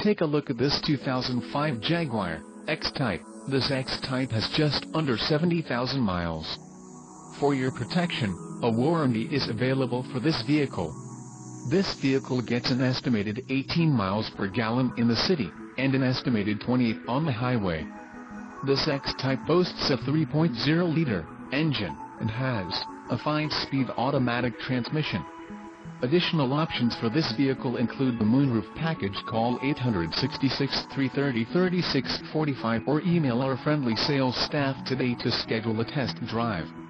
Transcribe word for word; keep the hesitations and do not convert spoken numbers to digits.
take a look at this two thousand five Jaguar X-Type. This X-Type has just under seventy thousand miles. For your protection, a warranty is available for this vehicle. This vehicle gets an estimated eighteen miles per gallon in the city, and an estimated twenty-eight on the highway. This X-Type boasts a three point oh liter engine, and has a five-speed automatic transmission. Additional options for this vehicle include the moonroof package. Call eight six six, three three zero, three six four five or email our friendly sales staff today to schedule a test drive.